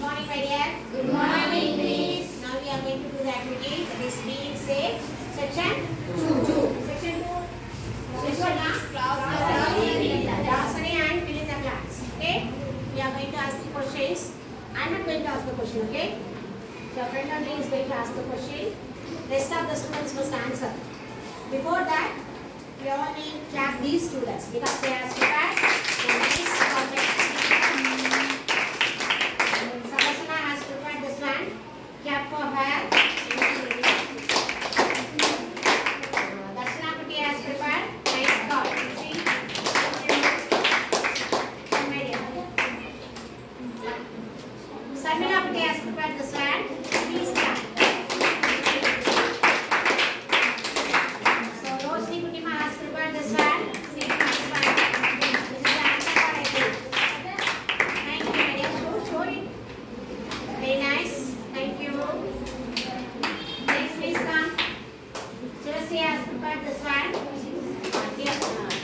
morning, my dear. Good morning, miss. Now we are going to do the activity that is being safe. Section 2. Section 2. This one is Dasani and fill in the blanks. Okay? We are going to ask the questions. I am not going to ask the question, okay? Your friend only is going to ask the question. Rest of the students must answer. Before that, we all need to clap these students because they are prepared. Nice, perfect. Sarasana has prepared this one. Clap for her. Darshana Kuti has prepared. Nice call. Sarmila Kuti has prepared this one. Please clap. So Roshni Kutima has prepared this one. This is the answer for it. Thank you, my dear. Show it. Very nice. Thank you. Next, please come. Chelsea has prepared this one. Here.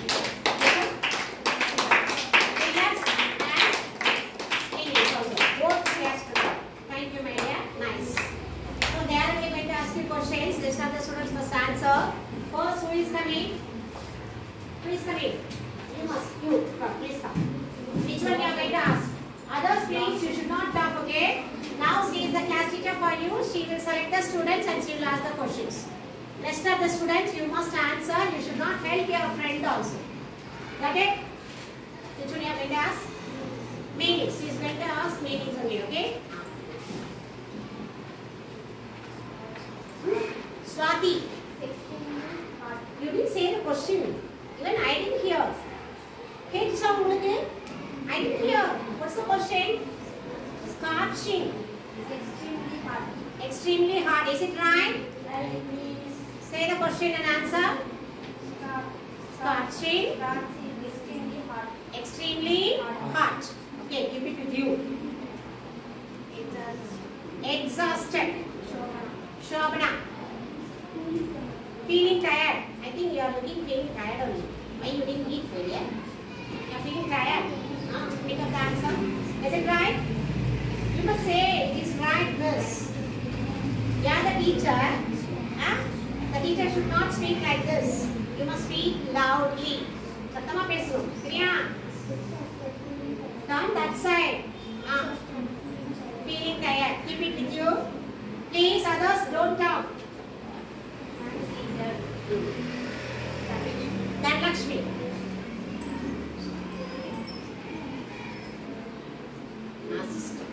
Fingers and English also. Both she has prepared. Thank you, my dear. Nice. So there we are going to ask you questions. Rest of the students must answer. First, who is coming? Who is coming? You must. You. Come, please come. Which one you are going to ask? Others, please. You should not talk, okay? Now she is the class teacher for you. She will select the students and she will ask the questions. Rest of the students, you must answer. You should not help your friend also. Got it? Which one you are going to ask? Meanings. She is going to ask meanings only, okay? Swati. You didn't say the question. Even I didn't hear. Okay, sound again. I didn't hear. What's the question? Scorching. Extremely hard. Extremely hard. Is it right? Say the question and answer. Scorching. Extremely hard. Extremely hot. Okay, keep it with you. Exhausted. Shobana. Feeling tired. I think you are looking feeling tired only. Why you didn't eat food, yeah? You are feeling tired. Pick up the answer. Is it right? You must say it is right, miss. You are the teacher. The teacher should not speak like this. You must speak loudly. Sattama pesu. Kriya. Turn that side. Feeling tired. Keep it with you. Please, others, don't talk. Dhanlakshmi. Assistant.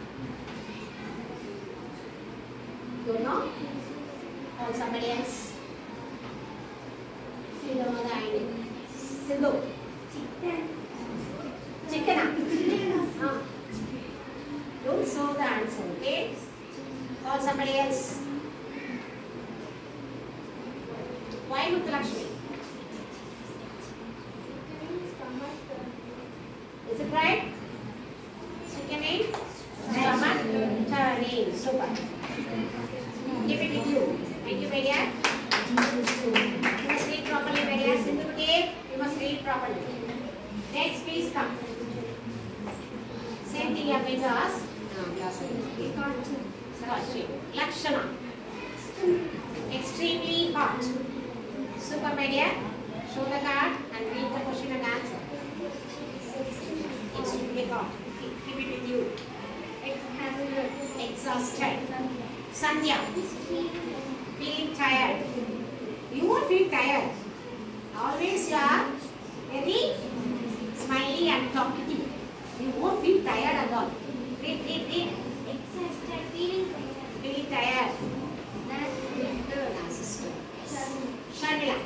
You know? Or somebody else? Sidhu. Chicken. Don't show the answer, okay? Or somebody else? Why Muthalakshmi? Is it right? Second name? Stomach turning. Super. Keep it with you. Thank you, my dear. You must read properly, my dear. Sindhu, you must read properly. Next, please come. Same thing you are going to ask. Lakshana. Extremely hot. Super, my dear. Show the card and read the question and answer. Extremely hot. Keep it with you. Exhausted. Sandhya. Feeling tired. You won't feel tired. Always you are very smiley and talkative. You won't feel tired at all. Read. Exhausted. Feeling tired. Sharmila.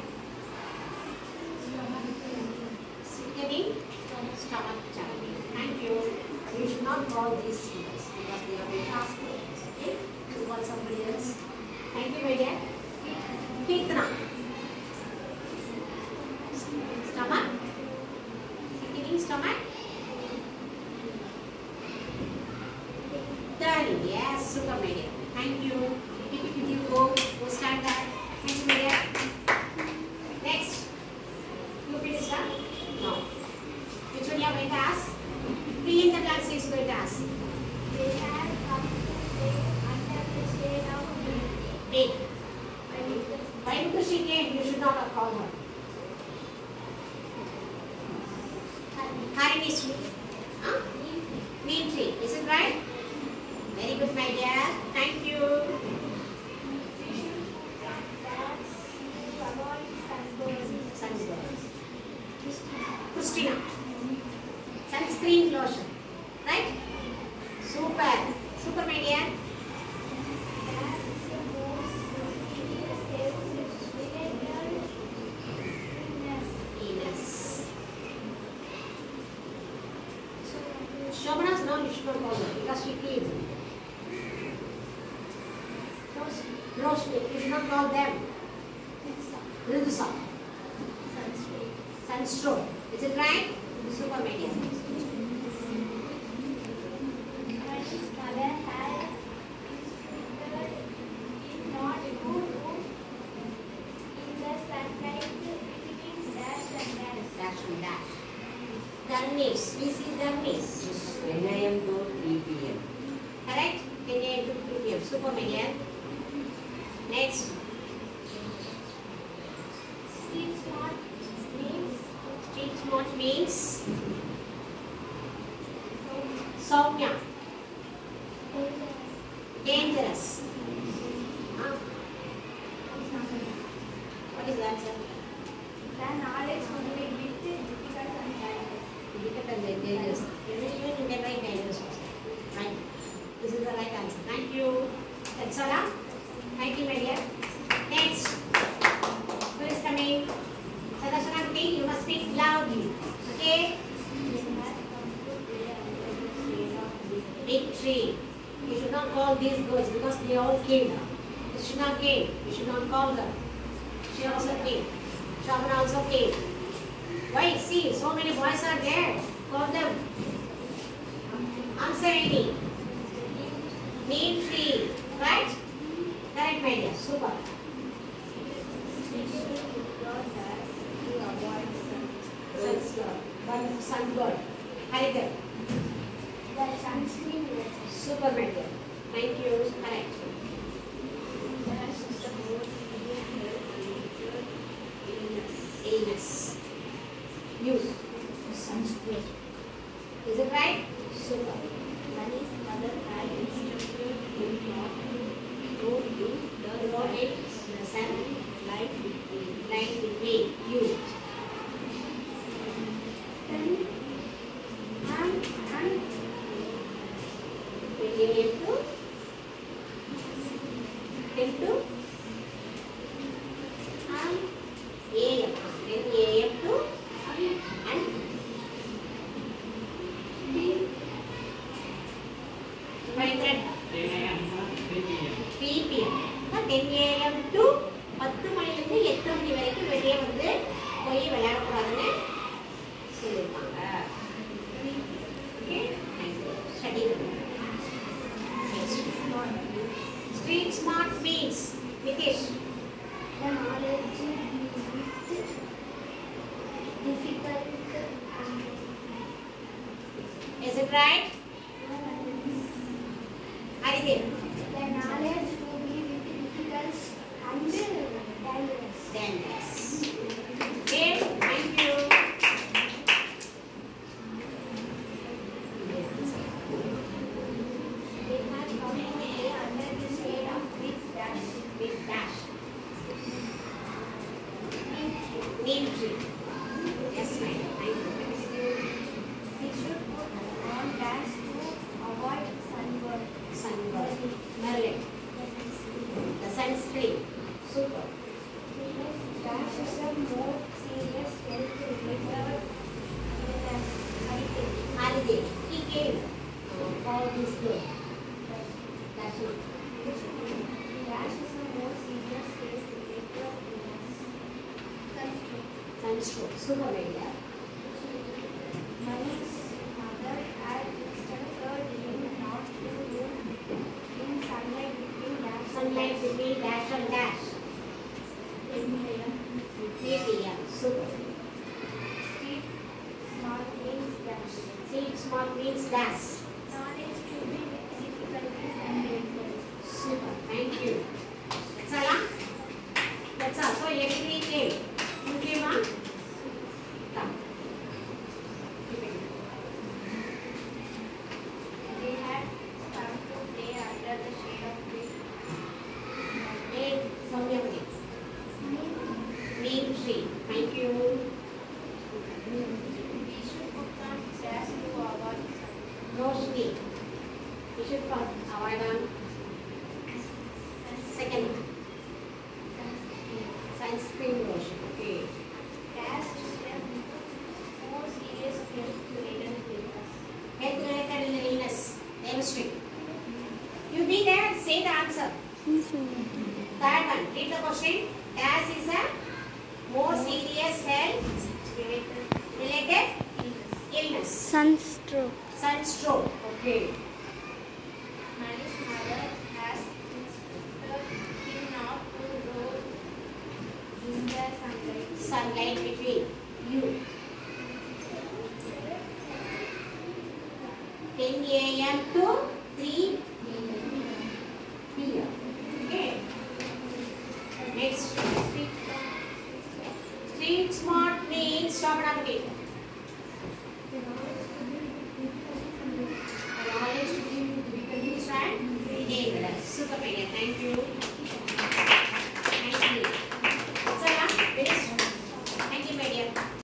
Sickening. Stomach churning. Thank you. You should not call these students because they are very fast learners. Okay? You call somebody else. Thank you, my dear. Kirtana. Stomach. Sickening stomach. Turning. Yes, super, my dear. Thank you. Keep it with you. Go start that. Thank you, my dear. Next. You finished that? No. Which one you are going to ask? Fill in the blanks he is going to ask. They have right? Very good, my dear. Thank you. Sunburn. Christina. Sunscreen lotion. Right? Super. Super, my dear. Venus. Shobana's no, you should not call her because she came. No, you should not call them. Ridusa. Sunstroke. Is it right? Super, my dear. Darkness. We see darkness. 10 a.m. to 3 p.m. Correct? 10 a.m. to 3 p.m. Super, my dear. Next. Street smart means Soumya. Dangerous. Huh? What is that, sir? Difficult and dangerous. Even you can write dangerous also. Right. This is the right answer. Thank you. That's all. Huh? Thank you, my dear. Next. Who is coming? Sadarshana Kuti, you must speak loudly. Okay? Big tree. You should not call these girls because they all came. Krishna came. You should not call her. She also came. Shabana also came. Why? See, so many boys are there. Call them. Answer any. Neem tree. Right? Correct, my dear. Super. Sunburn. Harika. Super, my dear. Thank you. Correct. Anus. Use. Sunscreen. Is it right? Super. Devote it the sun light between you. Street smart means Nitish. Is it right? Aditya. The knowledge to be difficult and dangerous. Dangerous. Okay, thank you. They have come to lay under the shade of big dash. Big dash. Neem tree. Yes, ma'am. Thank you. We should put on dash to avoid sunburn. Sunburn. Merlin. The sunscreen. Super. Dash is a more serious health-related illness. Aditya. He came for this girl. That's it. Dash is a more serious health-related illness. Sunstroke. Super, my dear. Mani's mother had instructed him not to look in sunlight between dash and Sunlight between dash and dash. 3 p.m. Super. Street smart means dash. Street smart means dash. Knowledge to be difficulties and dangerous. Super. Thank you. That's all. Huh? That's all. So everybody came. You came, huh? Come. They had should avoid on second one. Sunscreen lotion. Okay. Dash more serious health-related illness. Health-related illness. Chemistry. You be there. Say the answer. Third one. Read the question. Dash is a more serious health-related illness. Sunstroke. Sunstroke. Okay. Mani's mother has instructed him not to roll in the sunlight. Sunlight between you. 10 a.m. to 3 p.m. Okay. Next. Street smart means stop it.